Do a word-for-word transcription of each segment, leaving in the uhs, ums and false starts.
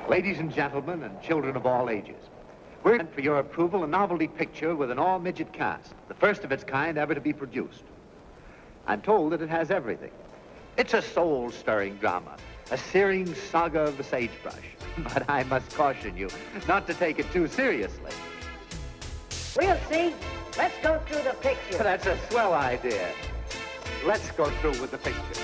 Ladies and gentlemen, and children of all ages, we're for your approval a novelty picture with an all-midget cast, the first of its kind ever to be produced. I'm told that it has everything. It's a soul-stirring drama, a searing saga of the sagebrush. But I must caution you not to take it too seriously. We'll see. Let's go through the picture. That's a swell idea. Let's go through with the picture.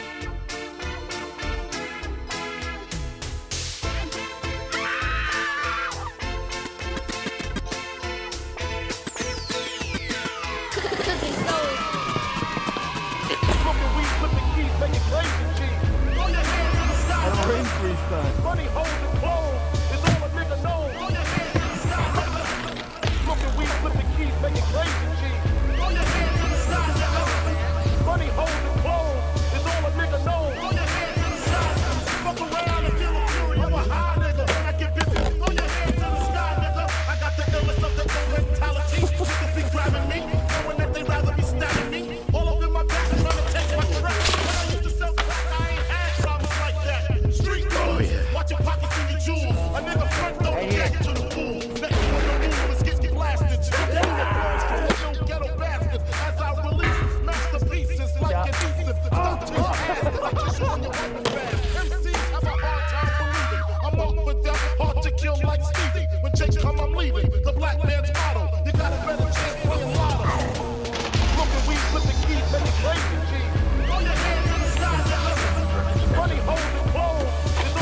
Money holds the clothes, is all a nigga knows. Throw your hands to the sky. Smoking weed, flipping keys, making crazy cheese. Throw your hands to the sky, nigga. Money holds the clothes, is all a nigga knows. Throw your hands to the sky. Fuck around and feel a fury, I'm a high nigga. When I get busy, throw your hands to the sky, nigga. I got the illness of the ill mentality. Niggas be grabbing me, knowing that they rather be stabbing me. All up in my back, trying to take my trap. When I used to sell crack, I ain't had problems like that. Street oh, yeah. Watch your pockets and your jewels. A nigga front don't hey, get yeah. to the pool. Next one the move is get blasted. Still ghetto bastard. As I release masterpieces like yeah. adhesive. Stop to your ass like you're showing your weapon fast. M Cs have a hard time believing. I'm up for death, hard to kill like Stevie. When Jake come, I'm leaving. The black man's motto. You got a better chance playing lotto. Smoking weed, flipping keys, making crazy cheese. Throw your hands in the sky, nigga. Money holds the clothes.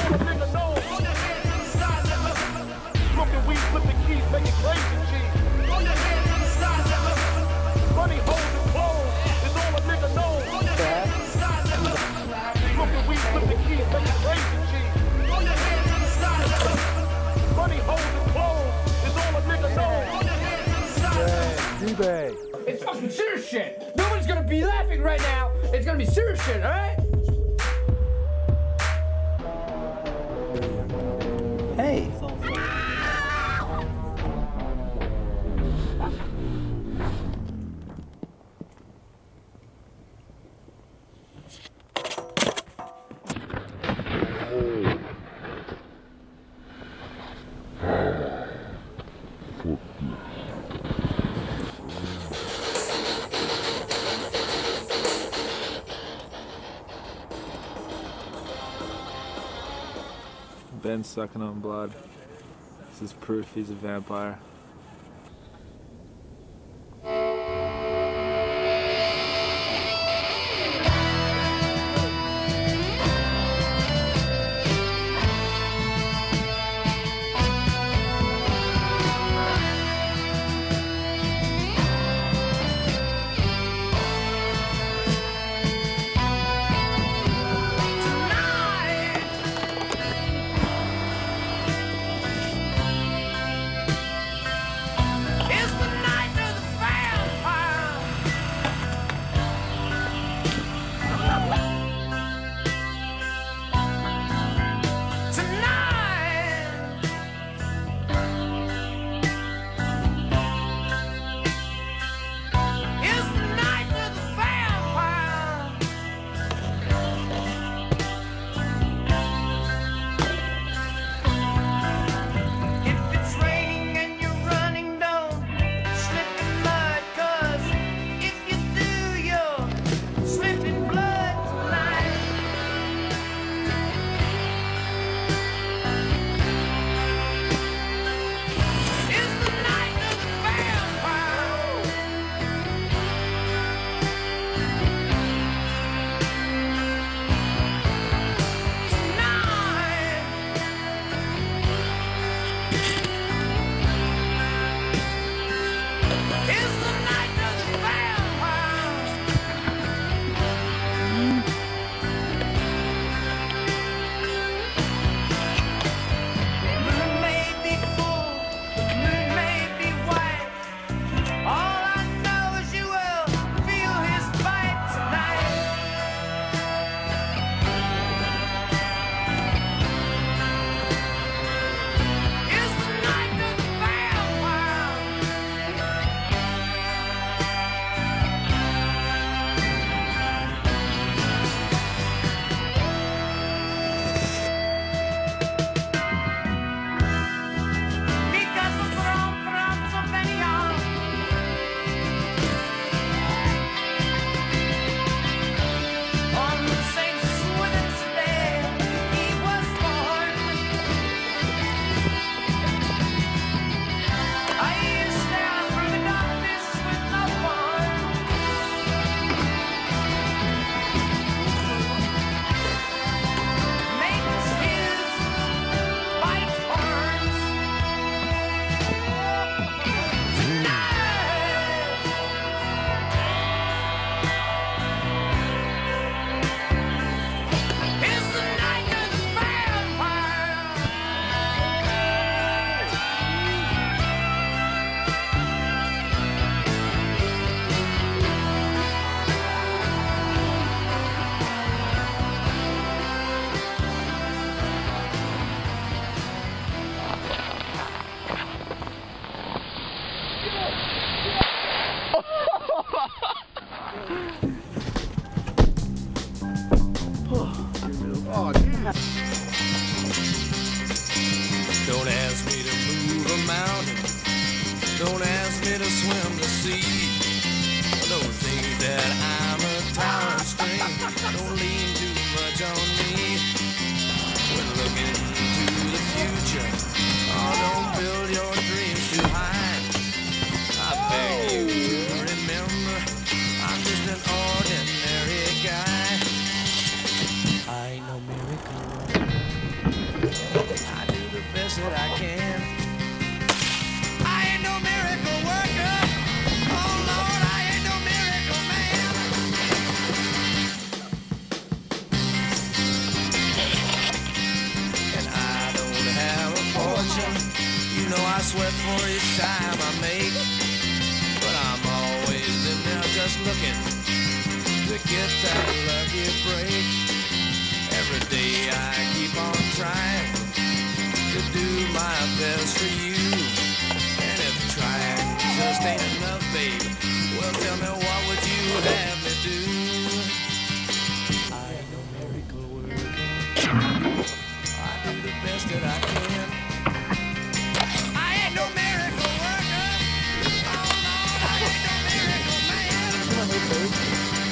Smoking weed, flipping keys, making crazy cheese. Throw your hands in the sky, nigga. Money holds the clothes, is all a nigga knows. Throw your hands in the sky, nigga. Smoking weed, flipping keys, making crazy cheese. Throw your hands in the sky, nigga. Money holds the clothes, is all a nigga knows. Throw your hands in the sky, nigga. D-Bay. It's fucking serious shit. Nobody's gonna be laughing right now. It's gonna be serious shit, all right? Hey. Ben's sucking on blood. This is proof he's a vampire. hard. Don't ask me to move a mountain. Don't ask me to swim the sea. Don't think that I'm a tower string. Don't lean too much on me. When looking to the future, oh, don't build your dreams too high. I beg you to remember, I'm just an ordinary guy. I ain't no miracle. I do the best that I can. I ain't no miracle worker. Oh Lord, I ain't no miracle man. And I don't have a fortune. You know I sweat for each time I make. But I'm always in there just looking to get that lucky break. Every day I keep on trying to do my best for you. And if trying just ain't enough, babe, well, tell me, what would you have me do? I ain't no miracle worker. I do the best that I can. I ain't no miracle worker. Oh, Lord, I ain't no miracle man.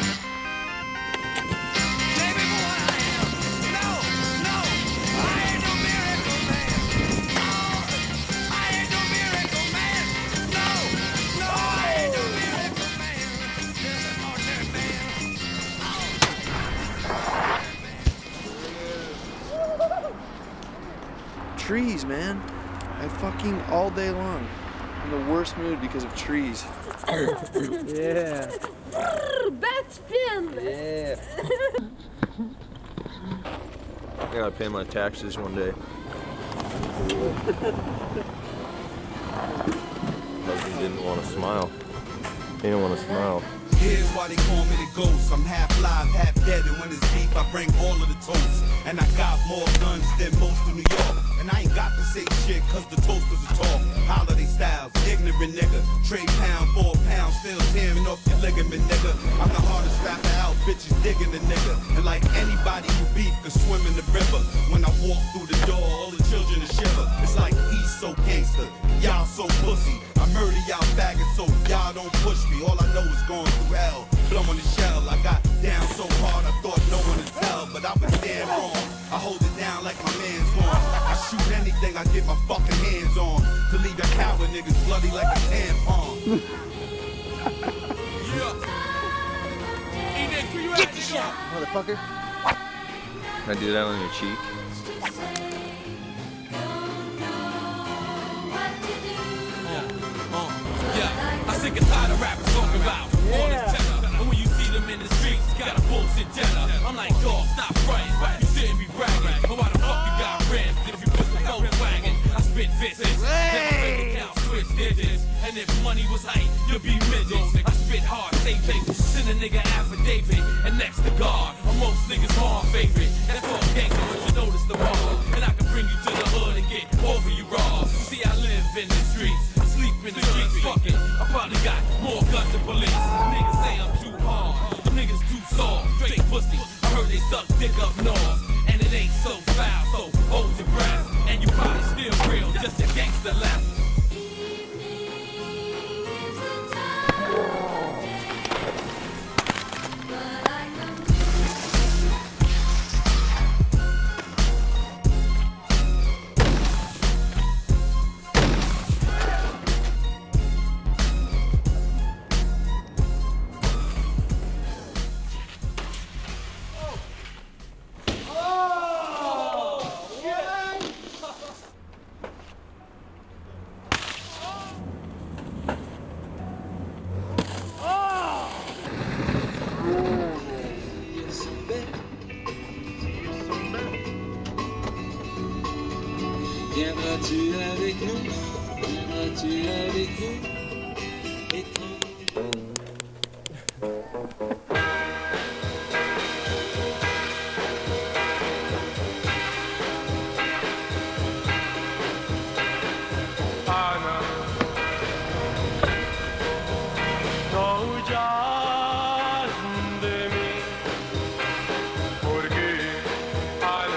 Baby, for what I am. No, no, I ain't no miracle man. Oh, I ain't no miracle man. No, no, I ain't no miracle man. Just an ordinary man. Trees, man. I fucking all day long. I'm in the worst mood because of trees. Yeah. That's Finn. Yeah. I gotta pay my taxes one day. Husband didn't want to smile. He didn't want to smile. Here's why they call me the ghost. I'm half live, half dead, and when it's beef, I bring all of the toast. And I got more guns than most of New York. And I ain't got to say shit, cause the toasters are talk. Holiday styles, ignorant nigga. Trade pound for a pound, still tearing off your ligament, nigga. I'm the hardest rapper out, bitches digging the nigga. And like anybody who beef could swim in the river. When I walk through the door, all the children are shiver. It's like he's so gangster, y'all so pussy. I murder y'all faggots, so y'all don't push me. All I know is going through hell, blowing the shell. I got down so hard I thought no one would tell, but I was damn wrong. I hold it down like my man's gone. I shoot anything I get my fucking hands on, to leave your coward niggas bloody like a tampon. Get the shot, motherfucker. Can I do that on your cheek? Yeah, I sick and tired of rappers talking about all this cheddar. And when you see them in the streets, got a bullshit cheddar. I'm like, dog, stop fronting. You shouldn't be bragging. But why the fuck you got rims if you put the Volkswagen? I spit visits, hey. Count switch digits. And if money was hype, you'd be midgets. I spit hard, say things, send a nigga affidavit. And next to God, I'm most niggas' hard favorite. That's all gangster, but you notice the wrong. And I can bring you to the hood and get over you raw. See, I live in the streets. In the streets, fuck it. I probably got more guns than police. Niggas say I'm too hard. Them niggas too soft. Straight pussy. I heard they suck dick up north. And it ain't so foul, so hold your breath. And you probably still real, just a gangster left. Viendras-tu avec nous? Viendras-tu avec nous? Étrange. Ana, no huyas de mí, porque al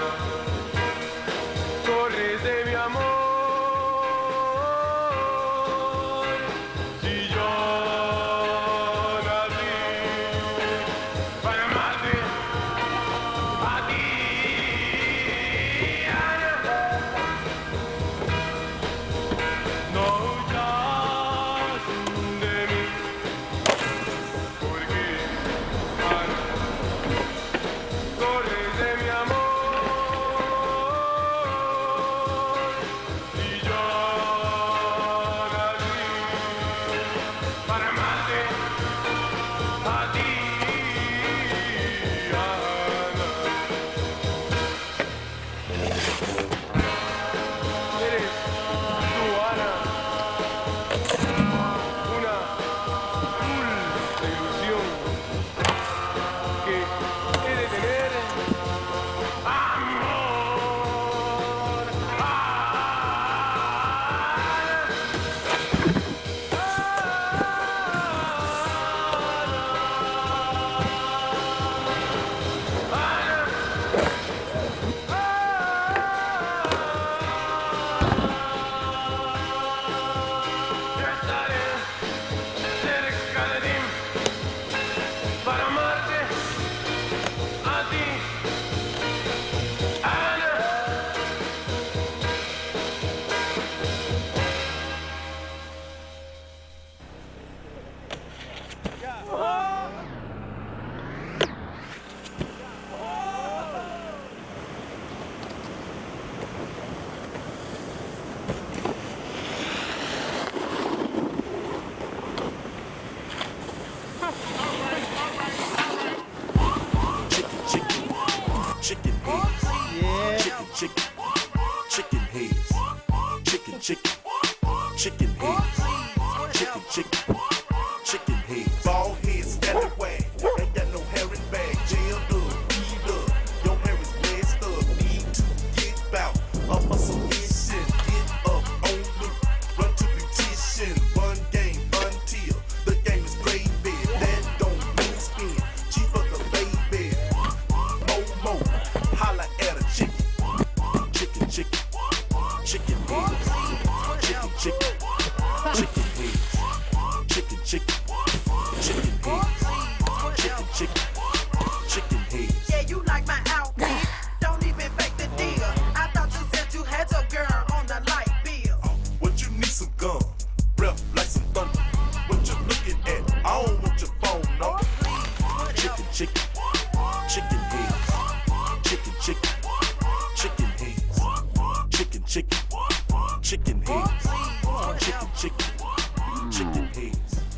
chicken, chicken heads, chicken, chicken, chicken heads, chicken, chicken, chicken heads. Bald head, scallop wag, ain't got no hair in bag, jail up, weed up, your hair is blessed up, need to get bout, a muscle mission, get up on loop, run to petition, run game until the game is gravy, that don't mean spin, G for the baby, mo mo, holla at a chicken, chicken, chicken, chicken heads, chicken, chicken, chicken heads, chicken, chicken, chicken heads, chicken, chicken, chicken heads. Yeah, you like my outfit. Don't even fake the deal. I thought you said you had your girl on the light bill. What you need some gum, rep like some thunder. What you looking at? I don't want your phone number. Chicken, chicken, chicken heads, chicken, chicken, chicken heads, chicken, chicken, chicken heads, chicken, chicken, chicken heads.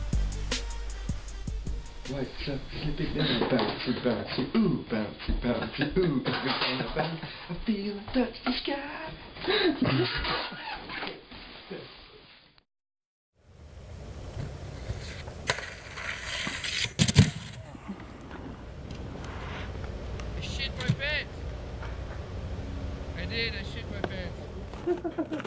What's up, slip it down, bouncy, bouncy, ooh, bouncy, bouncy, ooh, every time I bounce, I feel I touch the sky. I shit my pants. I did, I shit my pants.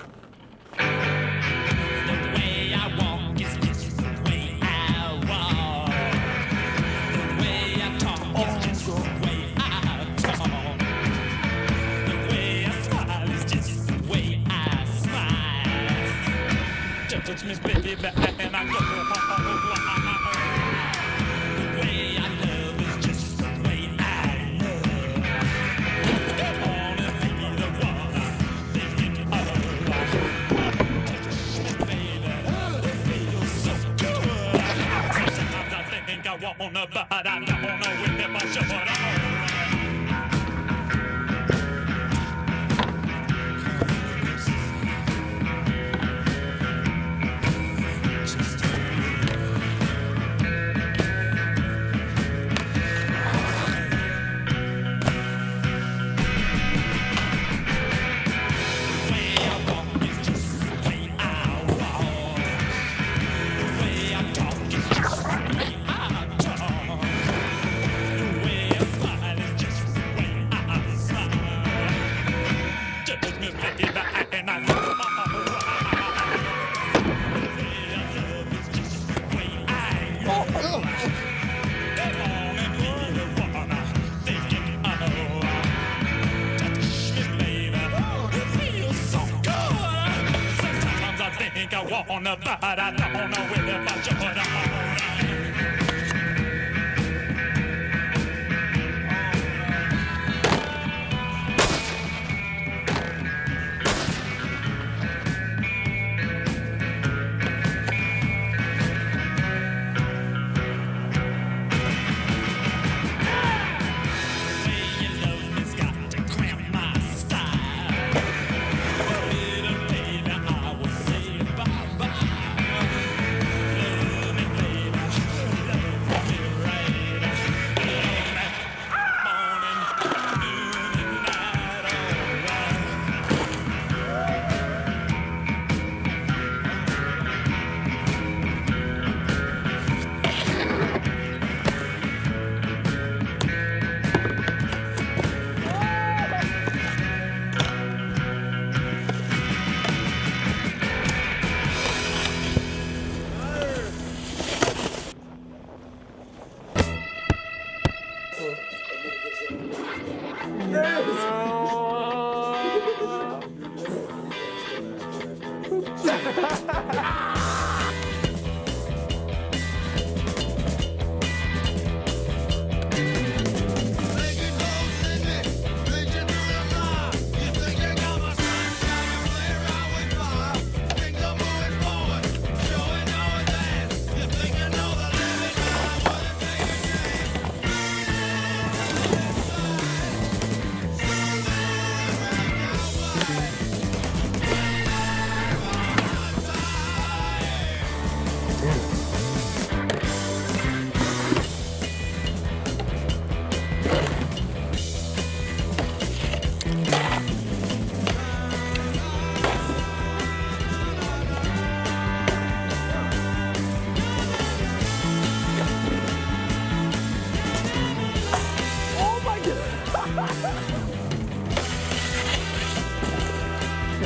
The way I walk is just the way I walk. The way I talk is just the way I talk. The way I smile is just the way I smile. Just touch me, baby, and I go. The way I love is just the way I love. Come on and be the one I think it all. I wanna, but I don't know if I should. I wanna, but I don't know if I should.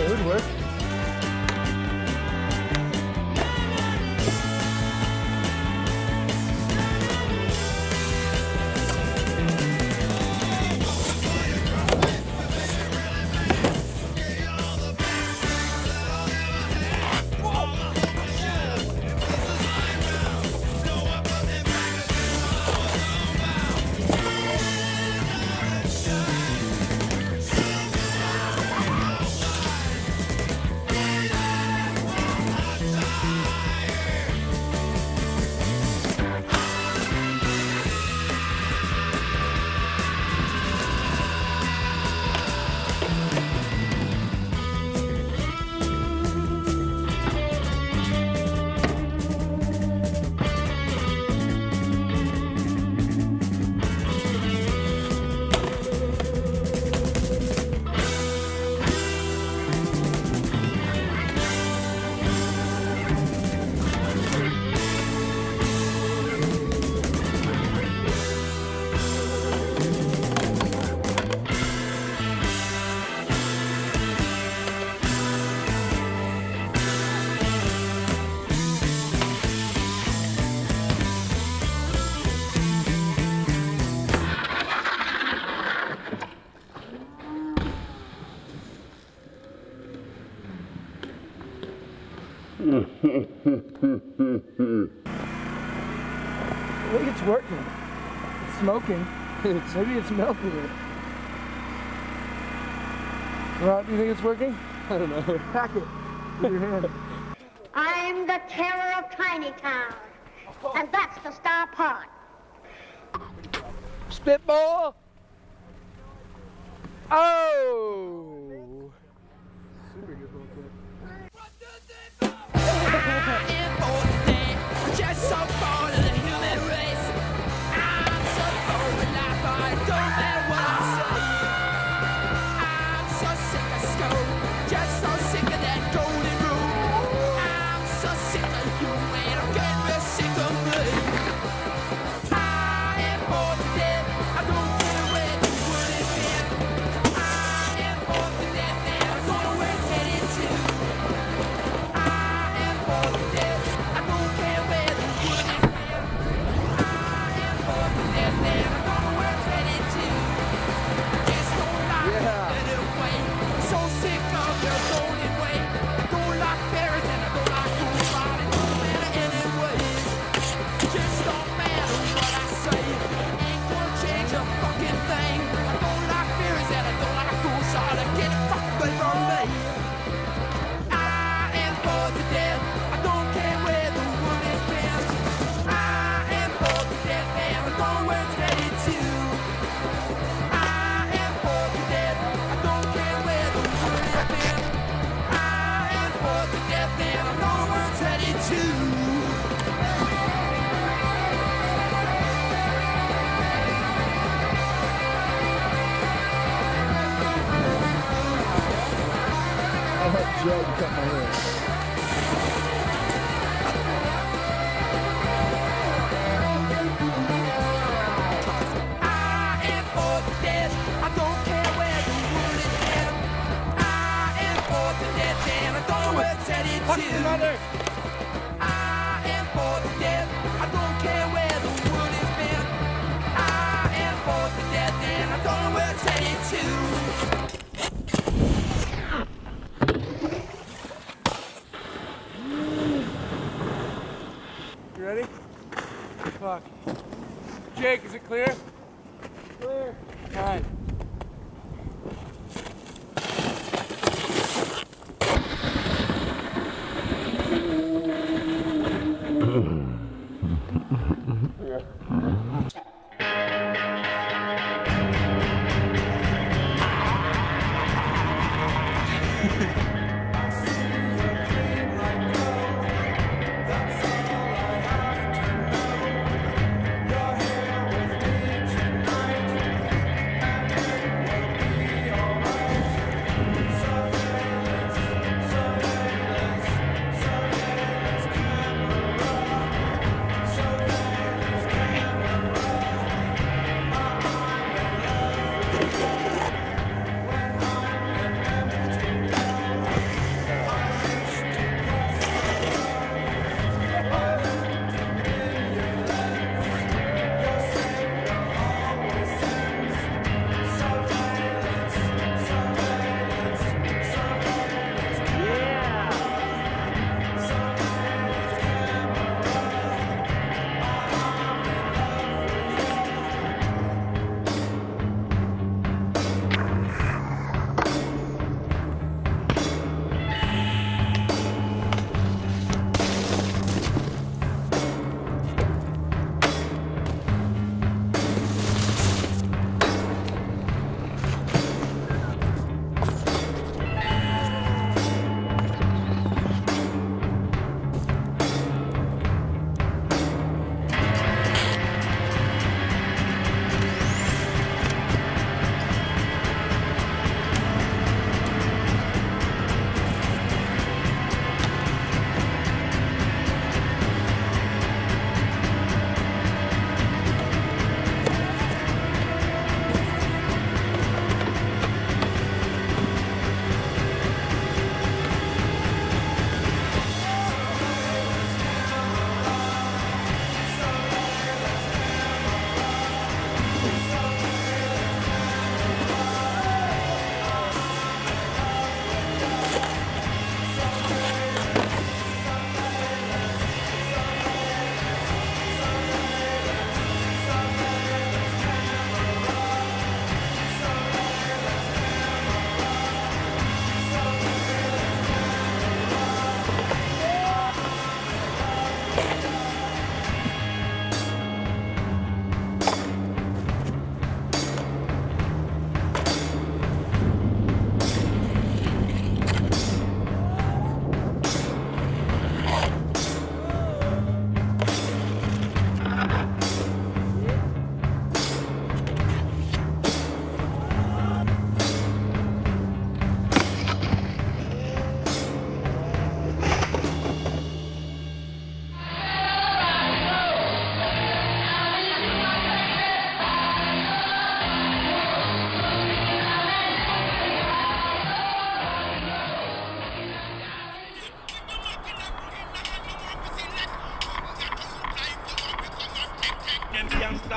It would work. I think it's working. It's smoking. It's, maybe it's melting it. Rob, do you think it's working? I don't know. Pack it with your hand. I'm the terror of Tiny Town, and that's the star part. Spitball! Oh! Super good ball clip. Just so bored of the human race. I'm so bored with life, I don't matter what I say. I'm so sick of school, just so sick of that golden rule. I'm so sick of you, man, I'm getting real sick of me. I am bored to death, I don't care where the world has been. I am bored to death, man, I don't know where it's headed to. I am bored to death, I don't care where. I'll let Joe cut my hair. Fuck your mother! I am bored to death. I don't care where the world has been. I am bored to death and I don't know where it's headed to. You ready? Fuck. Jake, is it clear? Clear. All right.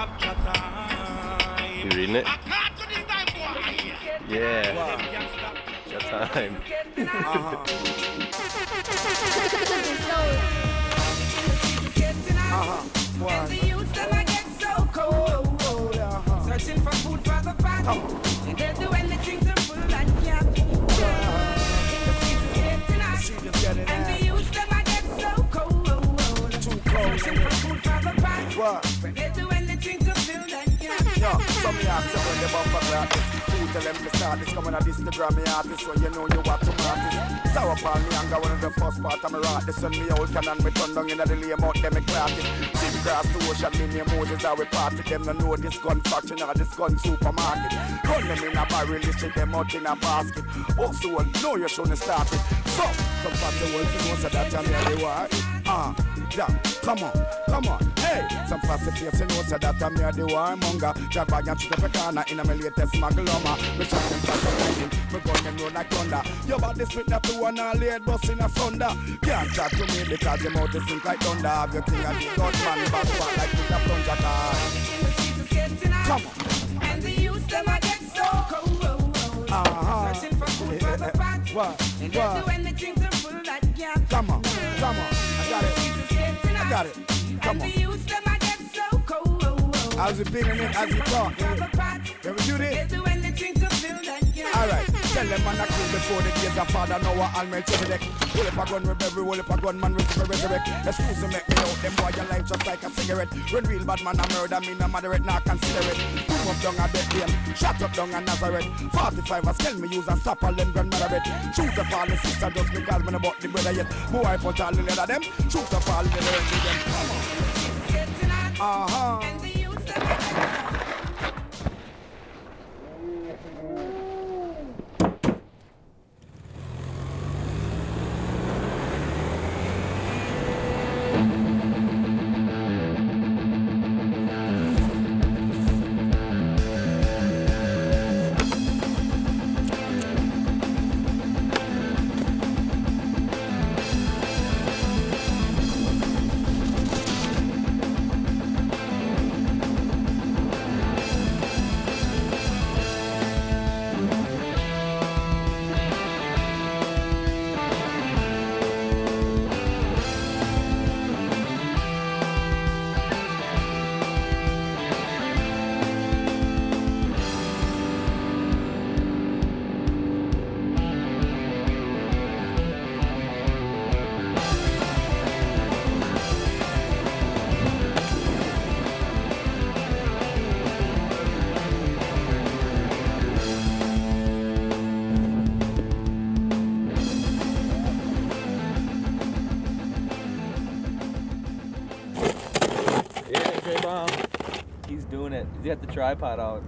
You reading it? Yeah. Got time. Uh-huh. And the youth them I get so cold. Searching for food for the pot. And they'll do anything to pull that gap. In the streets is getting hot. And the youth them I get so cold. Searching for food for the pot. But they'll do anything to fill that gap. Yo, some me ask when they bump up this. Who tell them to start this? Coming at this to Grammy artist, so you know you want to artist. Sour palm me anger one of the first part of me rock. This on me old cannon, me turn down in the lame out, them me crack it. See cross the ocean, me name Moses, how we party. Them no know this gun factory, or this gun supermarket. Gun them in a barrel, this shit them out in a basket. Oh, so know you shouldn't start it. So, some parts the world you know so that I'm here, they war. Ah, yeah, come on, come on. Hey, some fast face you know so that I'm here, the warmonger. Jack bag and shoot up a corner in a my latest smuggle armor. Me shot them fast and lightning, me gun them roll like thunder. Your body split up to one all laid bust in a thunder. Can't chat to me because your mouth is sink like thunder. Have your king and the gun man, back back like with a plunger car. Come on. And the youth them I get so cold. Uh-huh. Searching for food for the pot. What? And they'll do anything to fill that gap. Come on, come on. I got it. I got it. Come on. And the youth them I get so cold. As we pin it, as we talk. Can we do this? They'll do anything to fill that gap. Alright, tell them man I kill before the days of Father Noah and Melchizedek. Hold up a gun, rebel, hold up a gun, man, reach me resurrect. Excuse me, make me out, them boy your life just like a cigarette. When real bad man a murder, me no moderate, nah consider it. Boom up down a Bethlehem, shot up down a Nazareth. forty-five a scale me use and stop all them grandmother bed. Shoot up all the sister just because me no bought the brother yet. Boy I put all the leather them, shoot up all the leather them. Come on. Uh-huh. He's doing it. He's got the tripod out.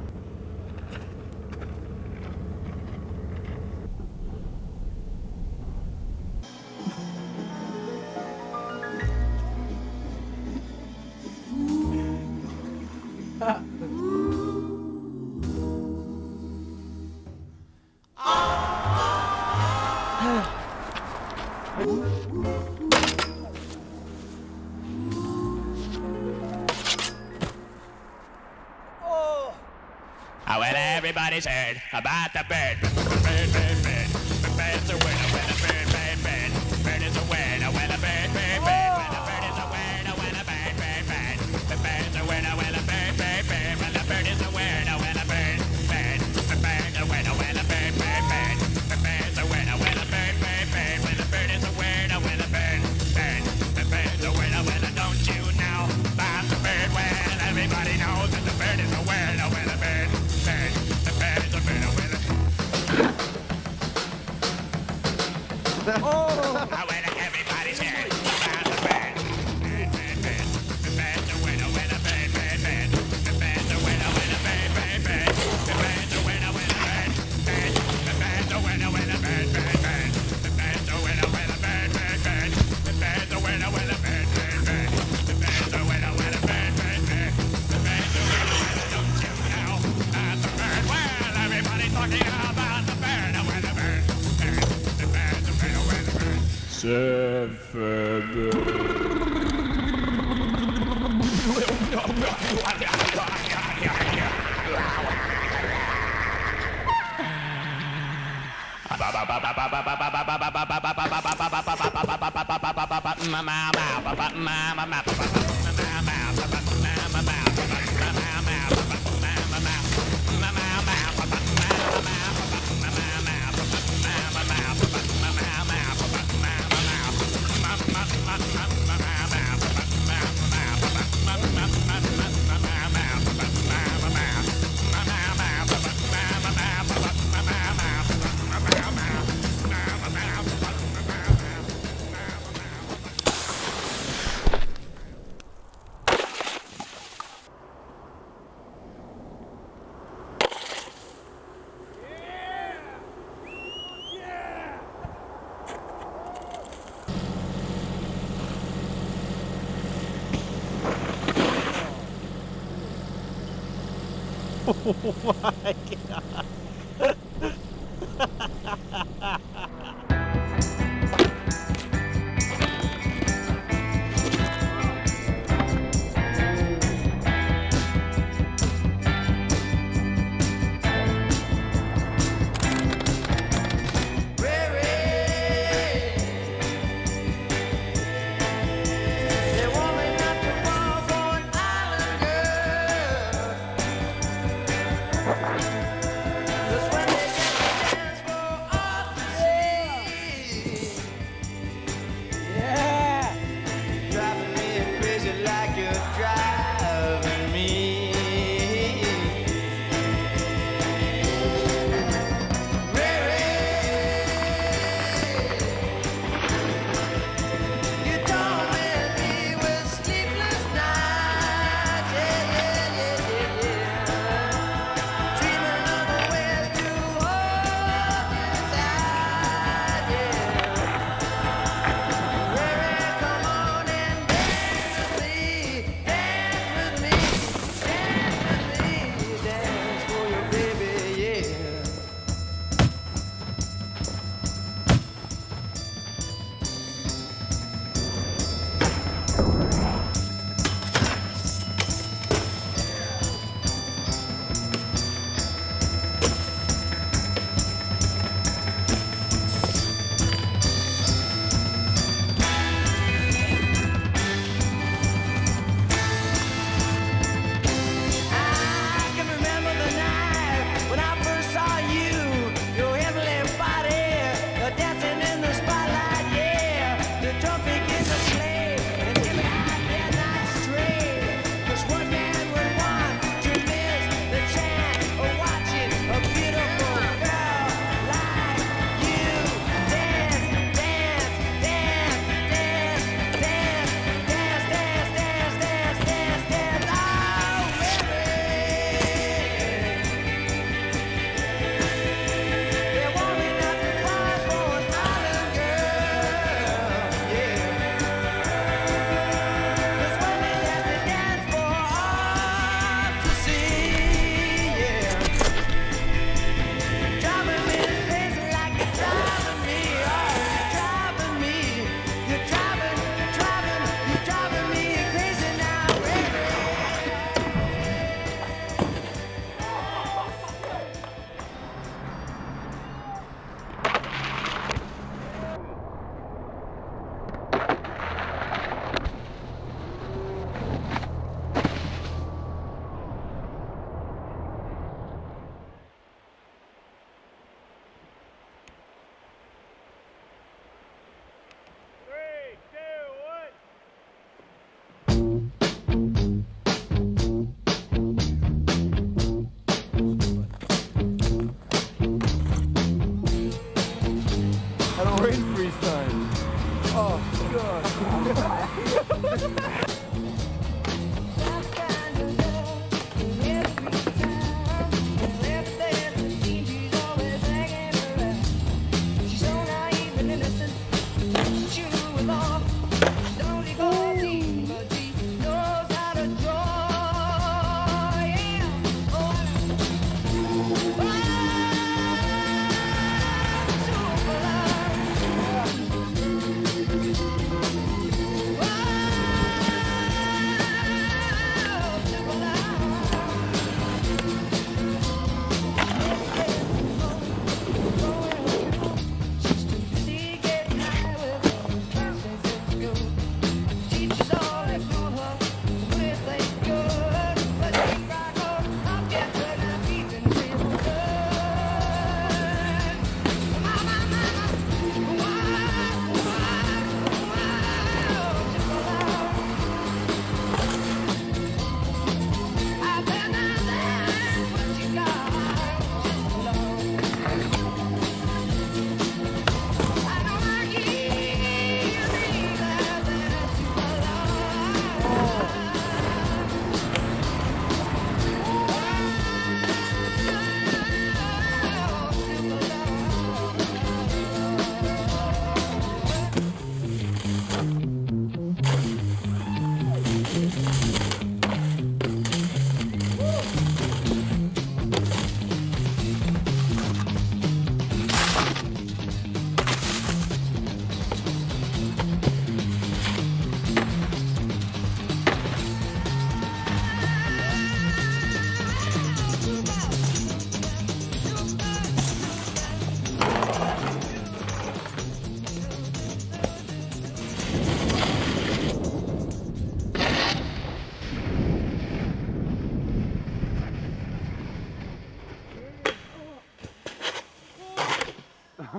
Oh, well, everybody's heard about the bird. Bird, bird, bird. The bird's a winner when a bird, bird, bird. Bird is a winner when a bird, bird, bird. When a bird is a winner when a bird, bird, bird. The bird's a winner when a bird, bird, bird. When a bird is a winner when a bird, bird. The bird's a winner when a bird, bird, bird. The bird's a winner when a bird, bird, bird. When a bird is a winner when a bird, bird. The bird's a winner when a don't you know about the bird? Well, everybody knows that the bird is a winner when a bird. Oh, I went to everybody's head about the band. Band, band, band. The band's a winner, winner, band, band, band. The band's a winner, winner, band, band, band. The band's a winner, winner, band, band. The band's a winner, winner, band, band, band. The band's a winner, winner, band, band, band. The band's a winner, winner, band, band, band. The band's a winner, winner, band, band, band. The band's a winner, winner, don't you know about the band? Well, everybody's talking about the band, the winner, band. Seven. Oh my god.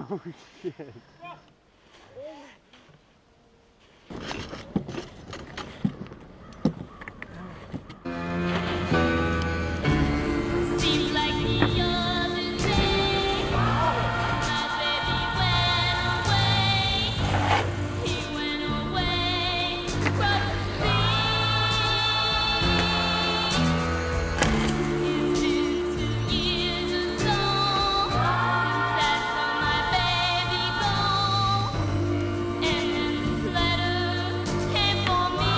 Oh shit. Seems like the other day, my baby went away. He went away across the sea. It's been two years or so since I saw my baby go, and this letter came for me.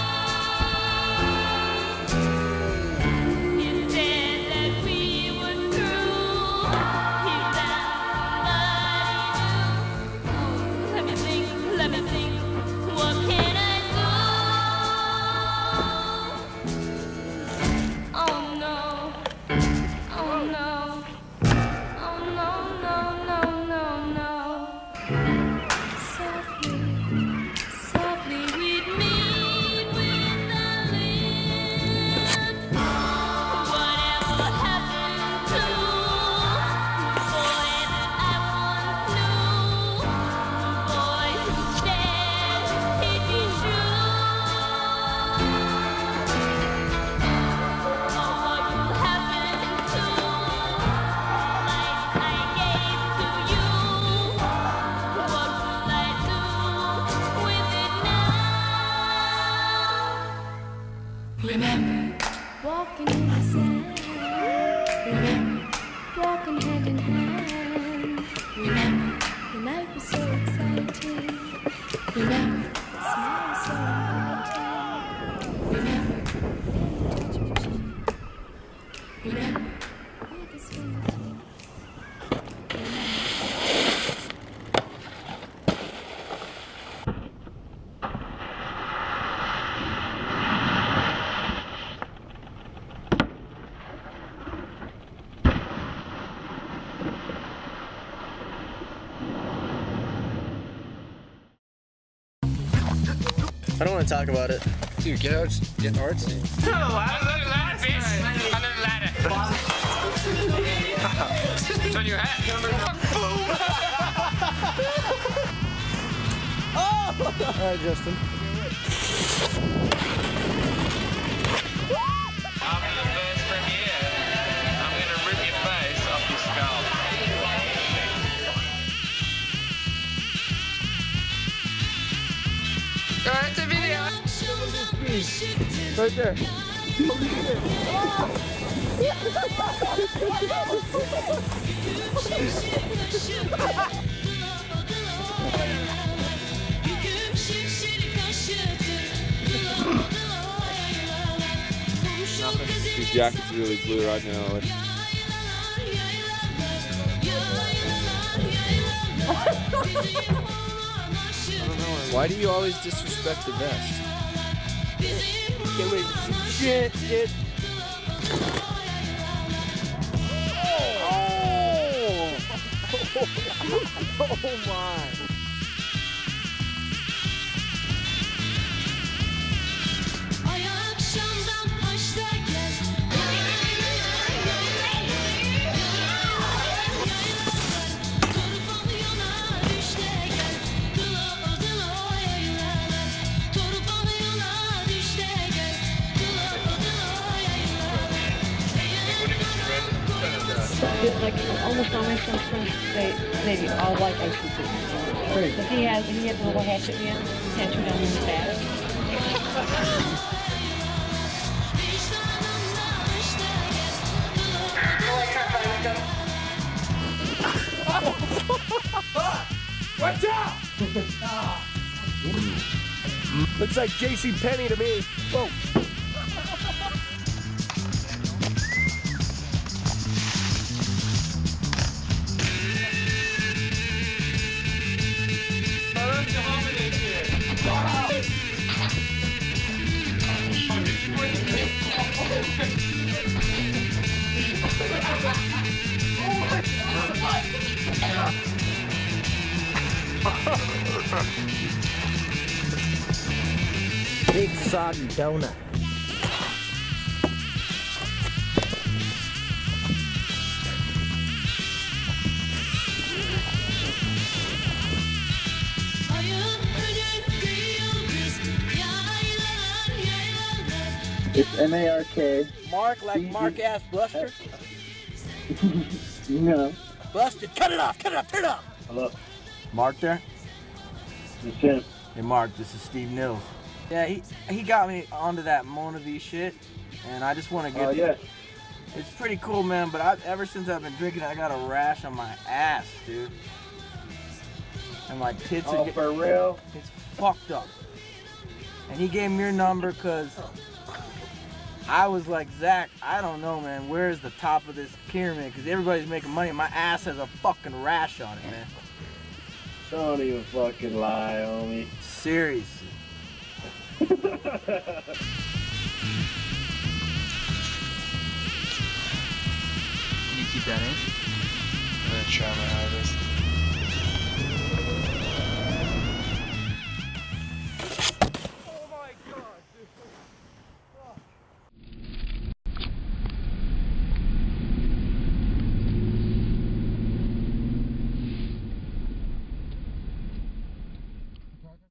It said that we were through. He found somebody new. Oh, let me think, let me think. What can I do? Oh no, oh no, oh no, no, no, no, no. Softly, softly we'd meet with the lips. Whatever happened to the boy that I once knew? The boy who said he'd be true. Oh, what will happen to the life I gave to you? What will I do with it now? Remember walking in the sand. Remember walking hand in hand. Remember the night was so exciting. Remember the smile was so inviting. Remember let me touch my cheek. Remember with his fingertips. I don't want to talk about it. Dude, get out, get artsy. No, under the ladder, bitch. Under the ladder. It's on your hat. All right, Justin. After the first premiere, I'm gonna rip your face off your skull. Alright, it's a video. Right there. Your jacket's really blue right now. Why do you always disrespect the vest? Get away from some shit, shit. Oh! Oh my. Like almost all my son's friends, they they all like I C P. But he has he has a little hatchet man tattooed on his back. Watch out! Looks like J C Penney to me. Whoa. Big soggy donut. It's M A R K. Mark, like Mark ass Buster? No. Buster, cut it off, cut it off, turn it off! Hello. Mark there? It's him. Hey Mark, this is Steve Nils. Yeah, he he got me onto that Mona V shit, and I just want to get. Oh, yeah. It's pretty cool, man. But I, ever since I've been drinking, I got a rash on my ass, dude. And my tits Oh, are get- for real? It's fucked up. And he gave me your number because I was like, Zach, I don't know, man. Where's the top of this pyramid? Because everybody's making money. My ass has a fucking rash on it, man. Don't even fucking lie, homie. Seriously. Can you keep that in? I'm gonna try my hardest.